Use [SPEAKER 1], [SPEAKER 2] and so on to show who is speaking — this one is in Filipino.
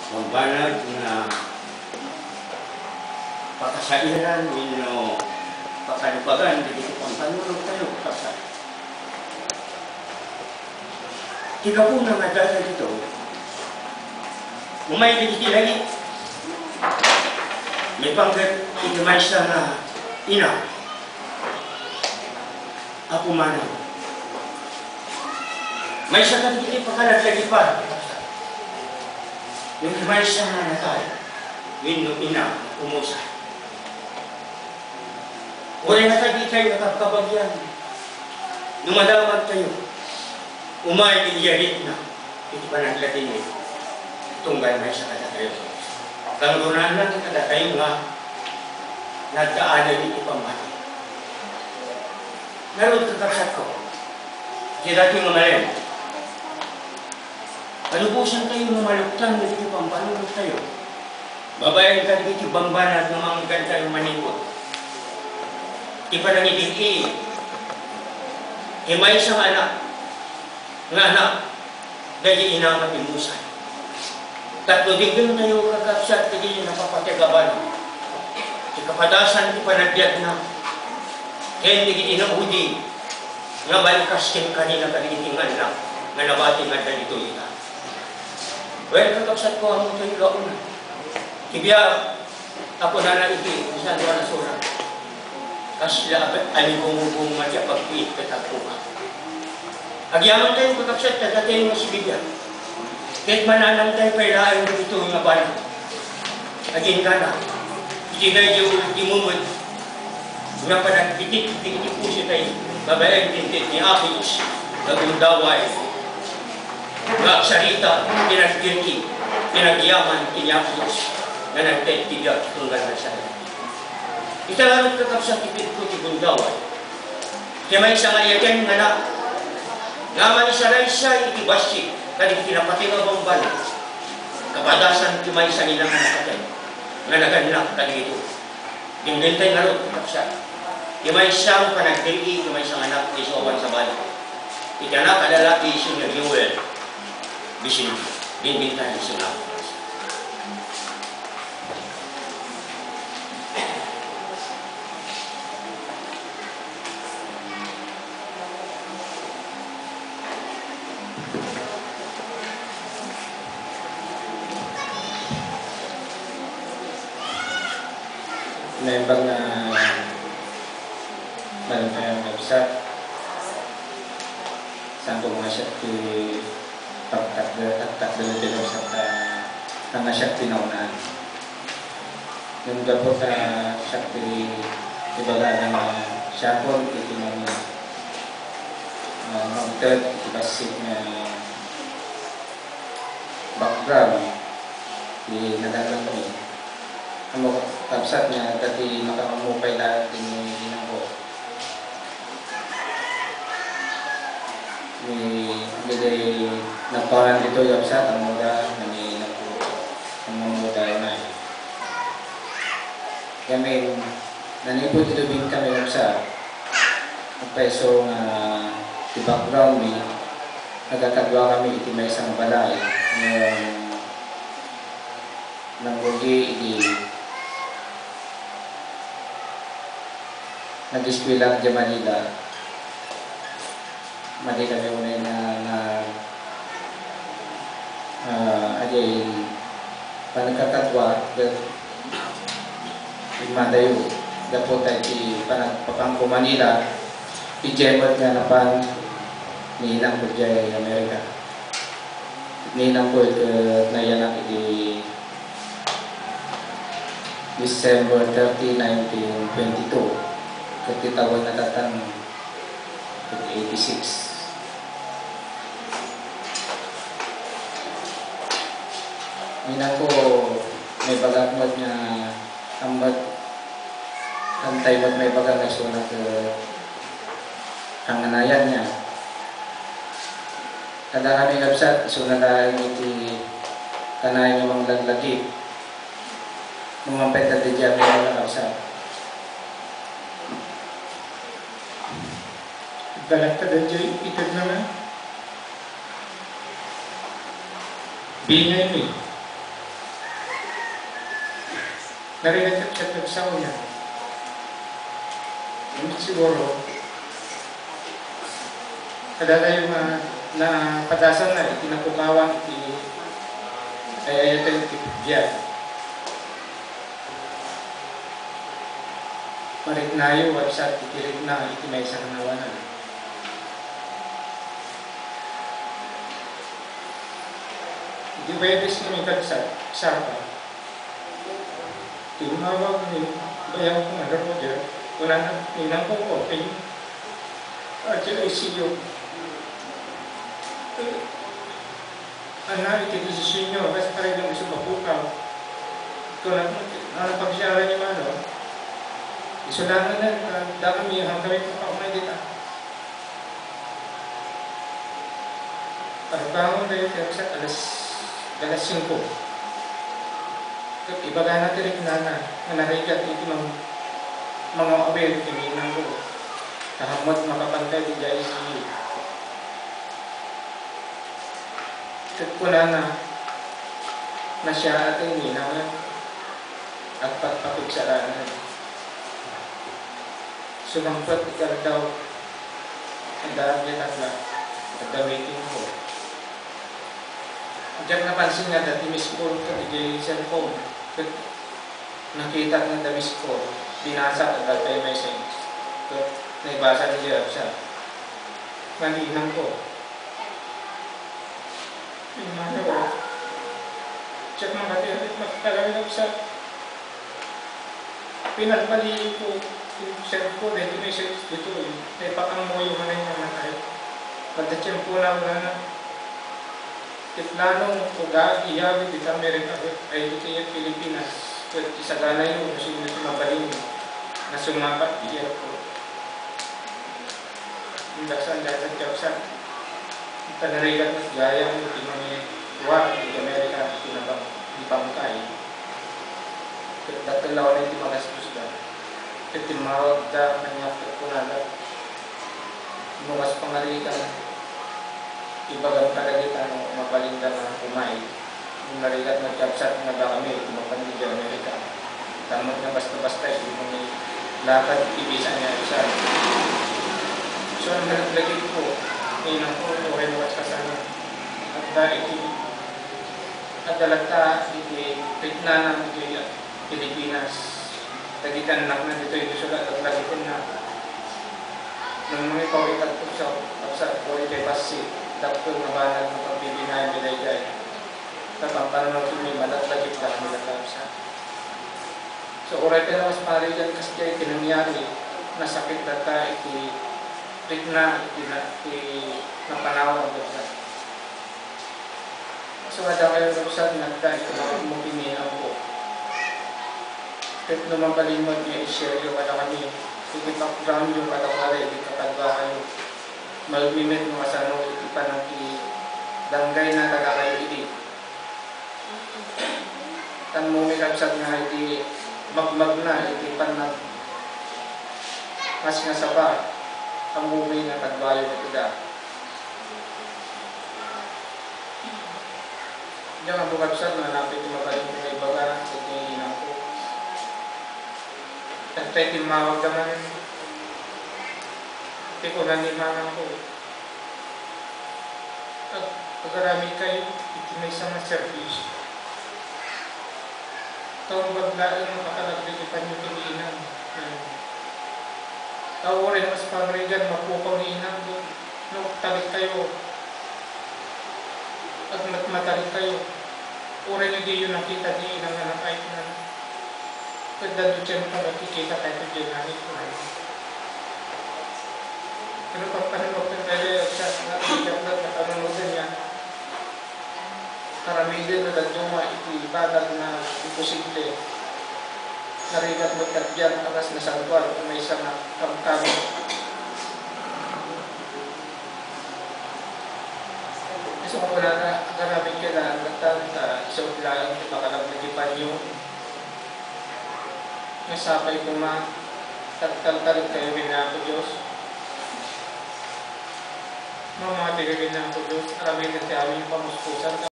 [SPEAKER 1] Mambanag na pakasairan nino pakalubagan dito pang panulog tayo kapsa. Tiga po na madala dito. Umay dito lagi. May pangkat ikamay siya na ina. Ako man. May siya ka dito pakalat lagi pa. Yung may siya na natay. Wino ina umusa. Wala na tayo kayo nakakabagyan. Numadamag tayo. Umay kiniyarit na. Ito pa naglatin eh. Tunggal may siya kada kayo. Kanggunan lang kada kayo nga nagkaanan ito pang mati. Naroon kakapsat ko. Kira kayo mamalayan. Kalubusan tayo mamaluktan dito pang panulog tayo. Babayan ka dito bambanat ng mga ganda yung manikot. Ipa nang ibig may isang anak. Nga anak. Dahil inamat imusan. Tatlo din tayo kakapsat kaya napapatigaban. Ikapadasan ipa nagyad na. Kaya hindi inahudi. Nga balikas kin kanina kalitingan lang. Nga nabati nga dito ita. Well, kakapsat ko ang tayo laon na. Kibya, ako na naibig, saan doon na sura. Kasi aligong matya pagpiit katako ka. Agyaman tayo kakapsat, tatatayin mo si Bibya. Kahit mananang tayo, pailaan mo ito yung abala. Agin ka na. Hindi kayo di mumod. Nga pa nagpitik, hindi po siya tayo. Babayan tintit ni Apis, nagundaway. Nga sarita, pinagdirki, pinagyaman, kinyapos, na nagtitibiyag, tunggal na siya. Italarot kakapsat, ipit ko, tigundaway. Kaya may isang ayagan nga na, nga man isa-isa, itibasik, kadi kinapati nga bambal. Kapadasan, kimay sa nilang nakatay, nga naganak, kadi ito. Dingdintay nga rin, kakapsat. Kimay siyang panagdiri, kimay siyang anak, isoban sa balik. Ikanak, adalaki, siya nag-iwel. Bisin, binbintay sila.
[SPEAKER 2] Naimbang na malapayang website saan po mga siya pagtakdala din sa nga siya tinaunan. Yung dapat siya ibaga ng siya po ito ng mounted basic na background di nadalang kami. Ang mga kapsat niya dati makamamupay lahat din yung ginagawa. May nagparan dito yung kapsat, ang mura na may nagmumuday na. Kaya may nanipod dito din kami kapsat. Ang peso na di background may nagkakadwa kami iti may isang balay. Nang bugi iti nag-eskwela sa Manila. Mali kami unay na ajay panagkakatwa madayo dapat tayo panagpapangko Manila ijemot nga napan ninang po dyan Amerika ninang po nayanak iti December 30, 1922 katitawan na tatang 86. Minang ko may bagakmat nga ambat antay mat may bagang na sunat ang anayan niya. Kada kami kapsat sunat dahil iti kanayan yung mga laglagi mga peta di dyan mga kapsat. Galak ka dyan itag naman. Bingay mo narinig siya sa niya. Siguro, kada tayo na padasan na, itinapukawan, ay ito yung tipidya. Marit na yung website, itirit na, iti may isang nawanan. Di Webes kami kadsat, sarpa. Tumawag ni bayang kong ano Roger, wala na, ninang ko open. ICU. Ana, iti-desisyon nyo, kasi parang yung gusto mapukaw. Ito na, pagsiyaran niyo ano, isulangan na, dami yung kami papakumay dito. Pagbangon na yun, kaya alas 5. Ibaga natin rin na narigat ito mga abel, kininang ko. Kahamot makapantay di dyan ICU. Ko na siya at ininangan at pagpapigsaranan. Sumampot ikar daw ang darabyan at waiting ko. Diyan napansin nga dati miss call ko di cellphone. Nakita ng damis ko, binasa at dati message. Naibasa niya siya. Malinang ko. Yung mga ko, check mga katiyalit, magkalawin sa pinagpali ko yung share ko, dito may share dito eh. May pakang mo yung mga yung mga tayo. Magdachim po na wala na. Tiplanong uga, iyawi, dito Amerika, ay dito yung Pilipinas. Isagana yung kasi dito mabaling na sumapat, iyan ko. Yung daksan dahil sa Jobsan. Panarigat mas gaya mo di mga luar di Amerika di pangkay. Datalaw na iti mga susda. Iti mawag da kanya punala. Nukas pangarikan. Ibagang kalagitan ng mapalinda na umay. Yung narigat na Jobsan na ba kami iti mapandi di Amerika. Tamot na basta-basta iti mga lakad ibisa niya isa. So ang nalagay ko inang ko okay mo sa sana at dahil at dalata iti pitna ng Pilipinas tagitan na dito yung sulat at lagitin na nung mga pawikat ko sa Poli kay Pasi dapat na banag ng pagbibinayan biday-day tapang parang may malatlagit lang nilatapsa so oray pero mas pari dyan kasi kaya tinangyari nasakit data iti na panawag doon. So ada kayo doon nagda ito na mupinihan ko. Kahit naman kalimot niya i-share yung kada kami. Hindi background yung kada kare, hindi kakadwa kayo. Malmimit mo kasano itipan ng danggay na taga kayo iti. Tan mo may kapsat nga iti magmag na itipan na mas nga saba. Ang mumay na kadwayo na ito da. Diyan ang bukabsat na napit yung magaling ko na ibaga sa tinginan ko. At tayo timawag naman iti ko na nimangan ko. At pagkarami kayo, iti may isang service. Taong baglaan makakalagdikipan yung tinginan. Tawarin mas pangrigan, mapukaw ni inang doon. Nung talit kayo. At matalit kayo. Uray nyo di yun nakita di inang anak ay na. Pagdado dyan pa nakikita kayo dyan namin ko. Pero pang panunod ng tayo sa nakikita na panunodan niya. Karamidin na daduma iti batag na imposible. Narigat mo tagyan akas na sangkwar kung may isang kamkam. Gusto ko wala na karaming kailangan at isang lalang makalaglagipan nyo. Nasapay ko tagtal-talit kayo rin ako Diyos. Mga tigagin na ako Diyos, aramin na ti aming pamuspusan.